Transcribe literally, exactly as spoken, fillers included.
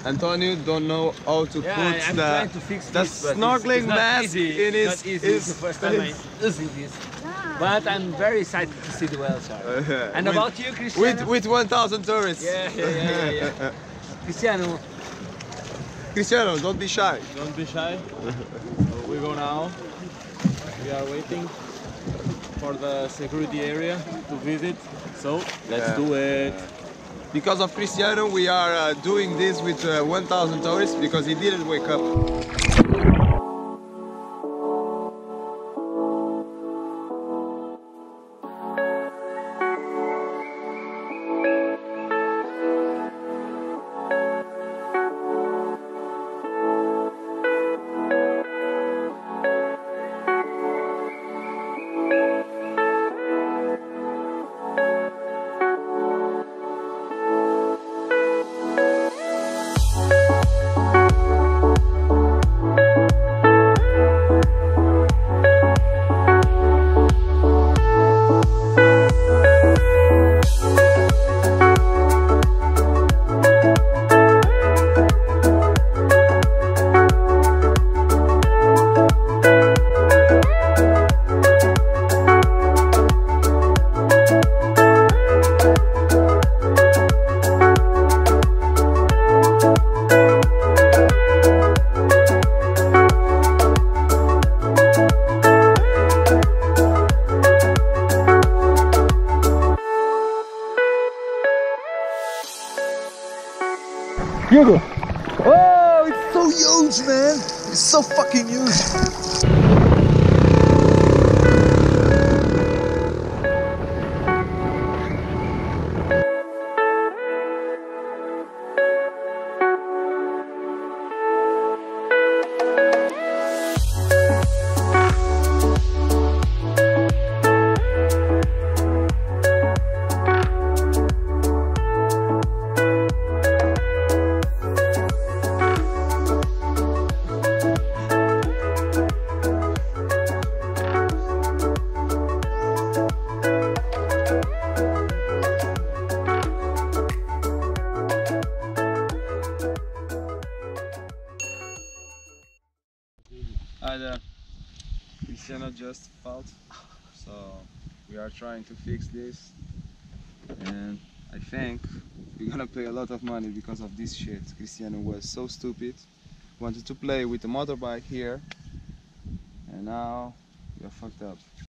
Antonio don't know how to yeah, put I'm the, trying to fix the this, but snorkeling it's, it's mask easy. in It's his... not easy. his It's the first time I'm using this. But I'm very excited to see the whales. Uh, and with, about you, Cristiano? With, with one thousand tourists. Yeah, yeah, yeah, yeah, yeah. Cristiano. Cristiano, don't be shy. Don't be shy. So we go now. We are waiting for the security area to visit. So let's yeah. do it. Because of Cristiano, we are uh, doing this with uh, one thousand tourists because he didn't wake up. Hugo! Oh, it's so huge, man! It's so fucking huge! Hi there. Cristiano just fell, so we are trying to fix this, and I think we're gonna pay a lot of money because of this shit. Cristiano was so stupid, wanted to play with the motorbike here, and now we are fucked up.